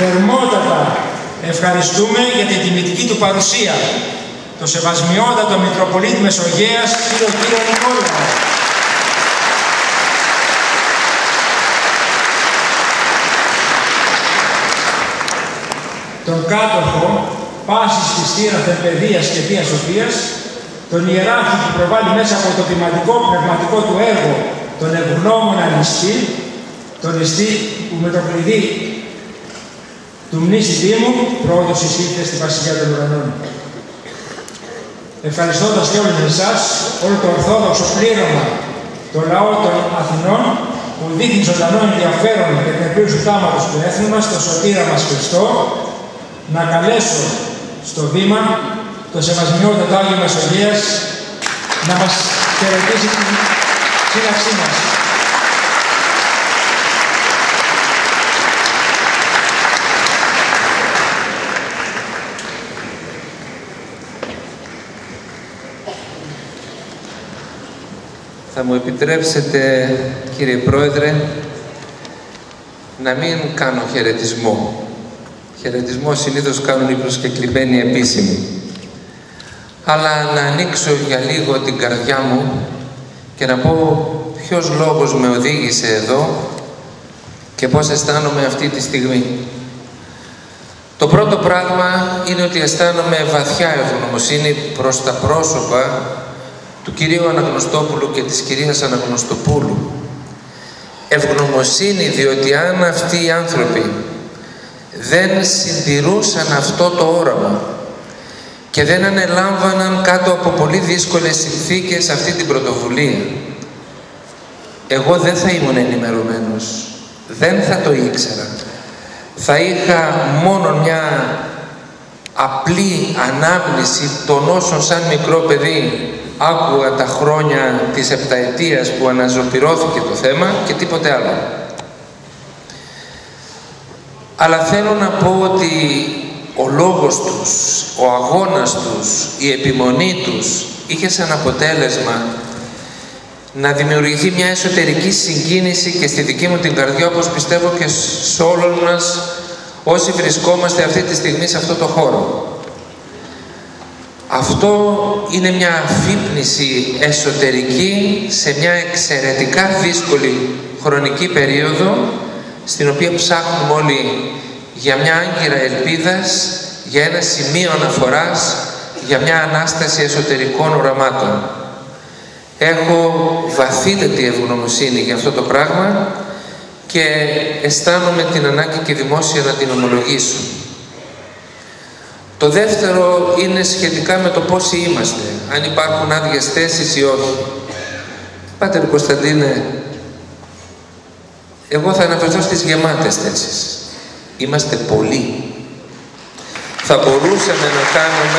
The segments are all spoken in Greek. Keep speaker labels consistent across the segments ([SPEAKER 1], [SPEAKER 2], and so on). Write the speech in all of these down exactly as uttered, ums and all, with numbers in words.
[SPEAKER 1] Θερμότατα ευχαριστούμε για την τιμητική του παρουσία, το σεβασμιότατο Μητροπολίτη Μεσογείας, κύριο κύριο Νικόλαο. Τον κάτοχο πάσης της θύραθεν παιδείας και θείας σοφίας, τον ιεράρχη που προβάλλει μέσα από το ποιηματικό πνευματικό του έργο τον ευγνώμονα νηστή, τον νηστή που με το κλειδί του μνήσι Δήμου πρώτος εισήλθε στη Βασιλεία των Ουρανών. Ευχαριστώντας και όλους εσάς, όλο το ορθόδοξο πλήρωμα, το λαό των Αθηνών, που δείχνει ζωντανό ενδιαφέρον για την επίρρωση του θάματος του έθνου μας, το σωτήρα μας Χριστό, να καλέσω στο βήμα το σεβασμιότατο Άγιο Μεσογείας να μας χαιρετήσει την σύναξή μας.
[SPEAKER 2] Θα μου επιτρέψετε, κύριε Πρόεδρε, να μην κάνω χαιρετισμό. Χαιρετισμό συνήθως κάνουν οι προσκεκλημένοι επίσημοι. Αλλά να ανοίξω για λίγο την καρδιά μου και να πω ποιος λόγος με οδήγησε εδώ και πώς αισθάνομαι αυτή τη στιγμή. Το πρώτο πράγμα είναι ότι αισθάνομαι βαθιά ευγνωμοσύνη προς τα πρόσωπα του κυρίου Αναγνωστόπουλου και της κυρίας Αναγνωστοπούλου. Ευγνωμοσύνη διότι αν αυτοί οι άνθρωποι δεν συντηρούσαν αυτό το όραμα και δεν ανελάμβαναν κάτω από πολύ δύσκολες συνθήκες αυτή την πρωτοβουλία, εγώ δεν θα ήμουν ενημερωμένος, δεν θα το ήξερα. Θα είχα μόνο μια απλή ανάμνηση των όσων σαν μικρό παιδί άκουγα τα χρόνια της επταετίας που αναζωπυρώθηκε το θέμα και τίποτε άλλο. Αλλά θέλω να πω ότι ο λόγος τους, ο αγώνας τους, η επιμονή τους είχε σαν αποτέλεσμα να δημιουργηθεί μια εσωτερική συγκίνηση και στη δική μου την καρδιά, όπως πιστεύω και σε όλους μας όσοι βρισκόμαστε αυτή τη στιγμή σε αυτό το χώρο. Αυτό είναι μια αφύπνιση εσωτερική σε μια εξαιρετικά δύσκολη χρονική περίοδο στην οποία ψάχνουμε όλοι για μια άγκυρα ελπίδας, για ένα σημείο αναφοράς, για μια ανάσταση εσωτερικών οραμάτων. Έχω βαθύτατη ευγνωμοσύνη για αυτό το πράγμα και αισθάνομαι την ανάγκη και δημόσια να την ομολογήσω. Το δεύτερο είναι σχετικά με το πόσοι είμαστε, αν υπάρχουν άδειες θέσεις ή όχι. Πάτερ Κωνσταντίνε, εγώ θα αναφερθώ στις γεμάτες θέσεις. Είμαστε πολλοί. Θα μπορούσαμε να κάνουμε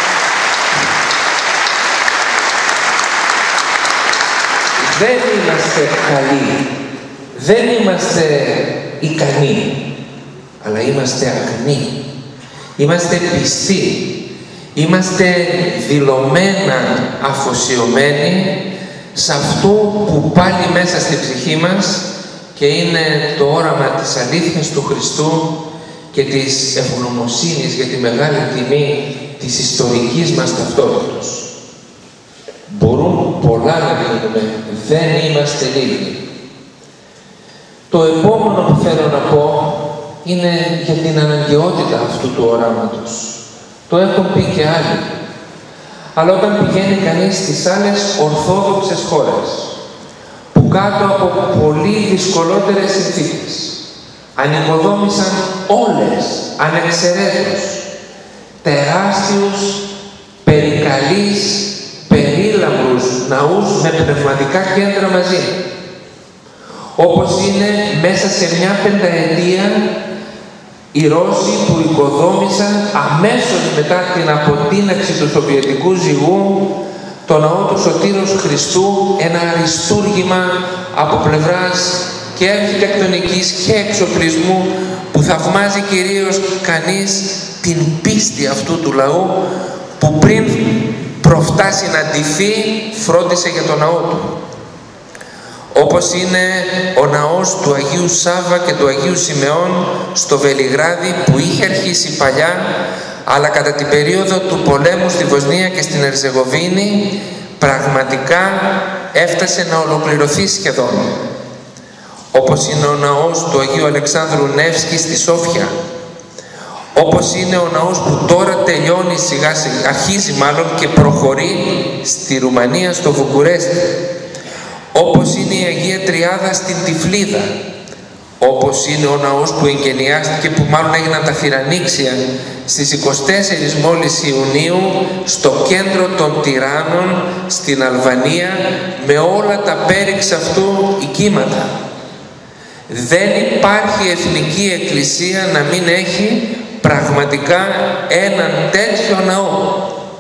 [SPEAKER 2] δεν είμαστε καλοί, δεν είμαστε ικανοί, αλλά είμαστε αγνοί. Είμαστε πιστοί, είμαστε δηλωμένα αφοσιωμένοι σε αυτό που πάλι μέσα στη ψυχή μας και είναι το όραμα της αλήθειας του Χριστού και της ευγνωμοσύνης για τη μεγάλη τιμή της ιστορικής μας ταυτότητας. Μπορούν πολλά να γίνουμε, δεν είμαστε λίγοι. Το επόμενο που θέλω να πω είναι για την αναγκαιότητα αυτού του οράματος. Το έχουν πει και άλλοι. Αλλά όταν πηγαίνει κανείς στις άλλες ορθόδοξες χώρες, που κάτω από πολύ δυσκολότερες συνθήκες ανοικοδόμησαν όλες, ανεξαιρέτως, τεράστιους, περικαλείς, περίλαμπρους ναούς με πνευματικά κέντρα μαζί. Όπως είναι μέσα σε μια πενταετία οι Ρώσοι που οικοδόμησαν αμέσως μετά την αποτείναξη του Σοβιετικού ζυγού το ναό του Σωτήρος Χριστού, ένα αριστούργημα από πλευράς και αρχιτεκτονικής και εξοπλισμού που θαυμάζει κυρίως κανείς την πίστη αυτού του λαού που πριν προφτάσει να ντυθεί φρόντισε για το ναό του. όπως είναι ο ναός του Αγίου Σάββα και του Αγίου Σιμεών στο Βελιγράδι, που είχε αρχίσει παλιά, αλλά κατά την περίοδο του πολέμου στη Βοσνία και στην Ερζεγοβίνη πραγματικά έφτασε να ολοκληρωθεί σχεδόν. Όπως είναι ο ναός του Αγίου Αλεξάνδρου Νεύσκη στη Σόφια, όπως είναι ο ναός που τώρα τελειώνει σιγά σιγά, αρχίζει μάλλον και προχωρεί στη Ρουμανία, στο Βουκουρέστι, όπως είναι η Αγία Τριάδα στην Τυφλίδα, όπως είναι ο ναός που εγκαινιάστηκε, που μάλλον έγιναν τα θυραννήξια στις εικοστή τέταρτη μόλις Ιουνίου στο κέντρο των Τυράννων στην Αλβανία, με όλα τα πέριξ αυτού οικίματα. Δεν υπάρχει εθνική εκκλησία να μην έχει πραγματικά έναν τέτοιο ναό,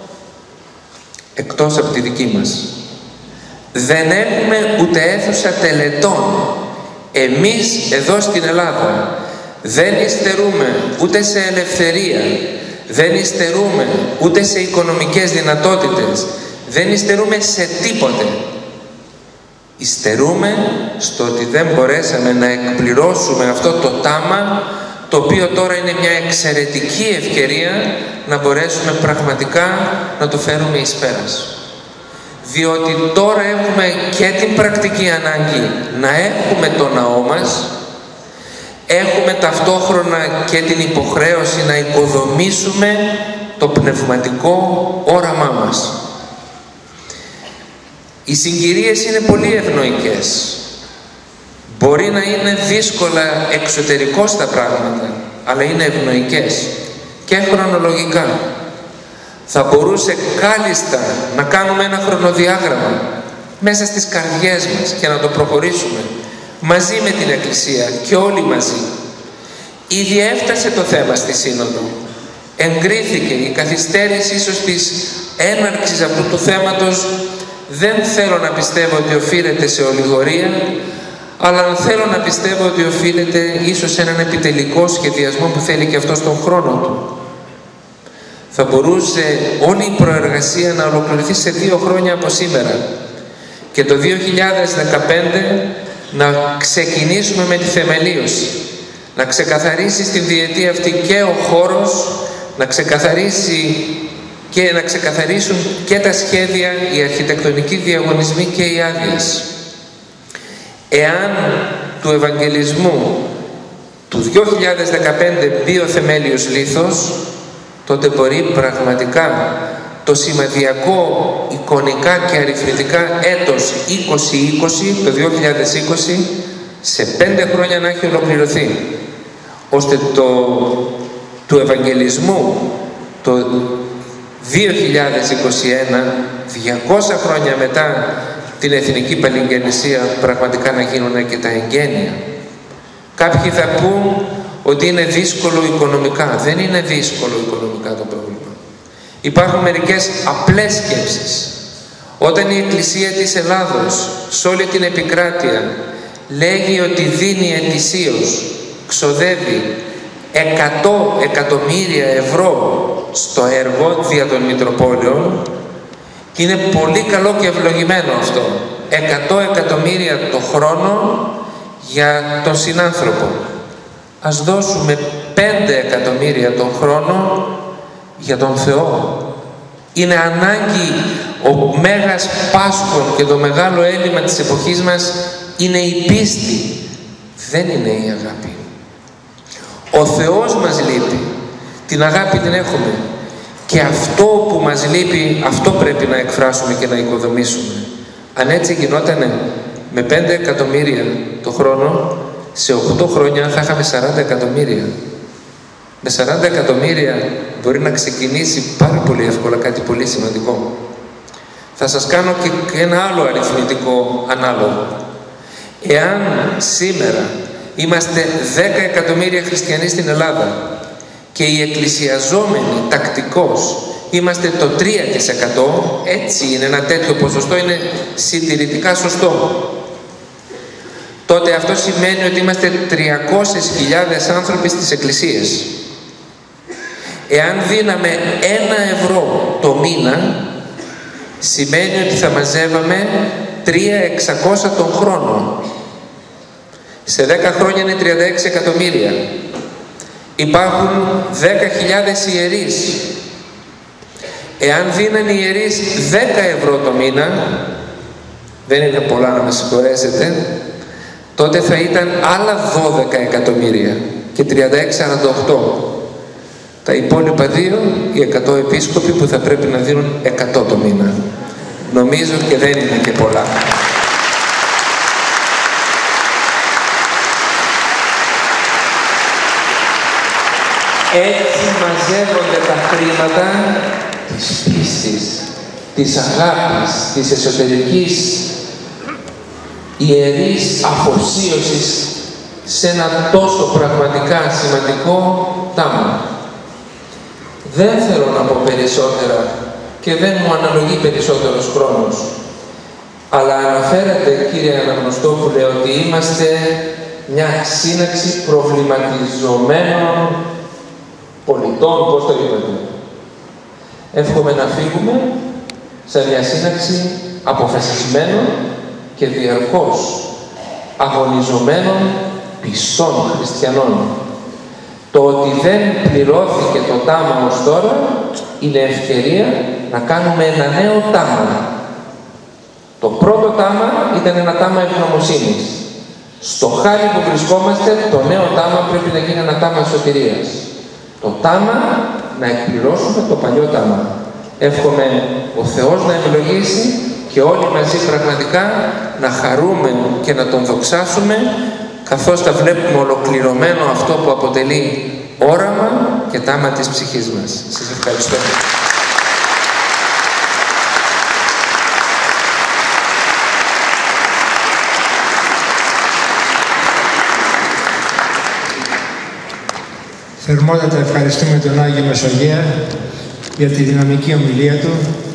[SPEAKER 2] εκτός από τη δική μας. Δεν έχουμε ούτε αίθουσα τελετών. Εμείς εδώ στην Ελλάδα δεν υστερούμε ούτε σε ελευθερία, δεν υστερούμε ούτε σε οικονομικές δυνατότητες, δεν υστερούμε σε τίποτε. Υστερούμε στο ότι δεν μπορέσαμε να εκπληρώσουμε αυτό το τάμα, το οποίο τώρα είναι μια εξαιρετική ευκαιρία να μπορέσουμε πραγματικά να το φέρουμε εις πέρας. Διότι τώρα έχουμε και την πρακτική ανάγκη να έχουμε το ναό μας, έχουμε ταυτόχρονα και την υποχρέωση να οικοδομήσουμε το πνευματικό όραμά μας. Οι συγκυρίες είναι πολύ ευνοϊκές. Μπορεί να είναι δύσκολα εξωτερικώς τα πράγματα, αλλά είναι ευνοϊκές και χρονολογικά. Θα μπορούσε κάλλιστα να κάνουμε ένα χρονοδιάγραμμα μέσα στις καρδιές μας και να το προχωρήσουμε μαζί με την Εκκλησία και όλοι μαζί. Ήδη έφτασε το θέμα στη Σύνοδο. Εγκρίθηκε η καθυστέρηση ίσως της έναρξης αυτού του θέματος. Δεν θέλω να πιστεύω ότι οφείλεται σε ολιγορία, αλλά θέλω να πιστεύω ότι οφείλεται ίσως σε έναν επιτελικό σχεδιασμό που θέλει και αυτό στον χρόνο του. Θα μπορούσε όλη η προεργασία να ολοκληρωθεί σε δύο χρόνια από σήμερα και το δύο χιλιάδες δεκαπέντε να ξεκινήσουμε με τη θεμελίωση, να ξεκαθαρίσει στην διετία αυτή και ο χώρος, να ξεκαθαρίσει και να ξεκαθαρίσουν και τα σχέδια, οι αρχιτεκτονικοί διαγωνισμοί και οι άδειες. Εάν του Ευαγγελισμού του δύο χιλιάδες δεκαπέντε μπει ο θεμέλιος λίθος, τότε μπορεί πραγματικά το σημαδιακό εικονικά και αριθμητικά έτος είκοσι είκοσι, το δύο χιλιάδες είκοσι, σε πέντε χρόνια να έχει ολοκληρωθεί, ώστε το του Ευαγγελισμού το δύο χιλιάδες είκοσι ένα, διακόσια χρόνια μετά την Εθνική Παλιγγεννησία, πραγματικά να γίνουν και τα εγγένεια. Κάποιοι θα πούν ότι είναι δύσκολο οικονομικά. Δεν είναι δύσκολο οικονομικά το πρόβλημα. Υπάρχουν μερικές απλές σκέψεις. Όταν η Εκκλησία της Ελλάδος σε όλη την επικράτεια λέγει ότι δίνει ετησίως, ξοδεύει εκατό εκατομμύρια ευρώ στο έργο δια των Μητροπόλεων, και είναι πολύ καλό και ευλογημένο αυτό, εκατό εκατομμύρια το χρόνο για τον συνάνθρωπο. Ας δώσουμε πέντε εκατομμύρια τον χρόνο για τον Θεό. Είναι ανάγκη, ο Μέγας Πάσχων και το μεγάλο έλλειμμα της εποχής μας είναι η πίστη, δεν είναι η αγάπη. Ο Θεός μας λείπει, την αγάπη την έχουμε, και αυτό που μας λείπει, αυτό πρέπει να εκφράσουμε και να οικοδομήσουμε. Αν έτσι γινότανε με πέντε εκατομμύρια το χρόνο, σε οκτώ χρόνια θα είχαμε σαράντα εκατομμύρια. Με σαράντα εκατομμύρια μπορεί να ξεκινήσει πάρα πολύ εύκολα κάτι πολύ σημαντικό. Θα σας κάνω και ένα άλλο αριθμητικό ανάλογο. Εάν σήμερα είμαστε δέκα εκατομμύρια χριστιανοί στην Ελλάδα και οι εκκλησιαζόμενοι τακτικώς είμαστε το τρία τοις εκατό, έτσι είναι, ένα τέτοιο ποσοστό είναι συντηρητικά σωστό, τότε αυτό σημαίνει ότι είμαστε τριακόσιες χιλιάδες άνθρωποι στις εκκλησίες. Εάν δίναμε ένα ευρώ το μήνα, σημαίνει ότι θα μαζεύαμε τρία χιλιάδες εξακόσια τον χρόνο. Σε δέκα χρόνια είναι τριάντα έξι εκατομμύρια. Υπάρχουν δέκα χιλιάδες ιερείς. Εάν δίνανε οι ιερείς δέκα ευρώ το μήνα, δεν είναι πολλά να με συγχωρέσετε, τότε θα ήταν άλλα δώδεκα εκατομμύρια και τριάντα έξι σαράντα οκτώ. Τα υπόλοιπα δύο, οι εκατό επίσκοποι που θα πρέπει να δίνουν εκατό το μήνα. Νομίζω και δεν είναι και πολλά. Έτσι μαζεύονται τα χρήματα της πίστης, της αγάπης, της εσωτερικής ιερής αφοσίωσης σε ένα τόσο πραγματικά σημαντικό τάμα. Δεν θέλω να πω περισσότερα και δεν μου αναλογεί περισσότερος χρόνος, αλλά αναφέρατε, κύριε Αναγνωστόπουλε, ότι είμαστε μια σύναξη προβληματιζομένων πολιτών, πώς το είπατε. Εύχομαι να φύγουμε σε μια σύναξη αποφασισμένων και διαρκώς αγωνιζομένων πιστών χριστιανών. Το ότι δεν πληρώθηκε το τάμα ως τώρα είναι ευκαιρία να κάνουμε ένα νέο τάμα. Το πρώτο τάμα ήταν ένα τάμα ευγνωμοσύνης. Στο χάρι που βρισκόμαστε, το νέο τάμα πρέπει να γίνει ένα τάμα σωτηρίας. Το τάμα να εκπληρώσουμε το παλιό τάμα. Εύχομαι ο Θεός να ευλογήσει και όλοι μαζί πραγματικά να χαρούμε και να τον δοξάσουμε, καθώς τα βλέπουμε ολοκληρωμένο αυτό που αποτελεί όραμα και τάμα της ψυχής μας. Σας ευχαριστώ.
[SPEAKER 1] Θερμότατα ευχαριστούμε τον Άγιο Μεσογεία για τη δυναμική ομιλία του.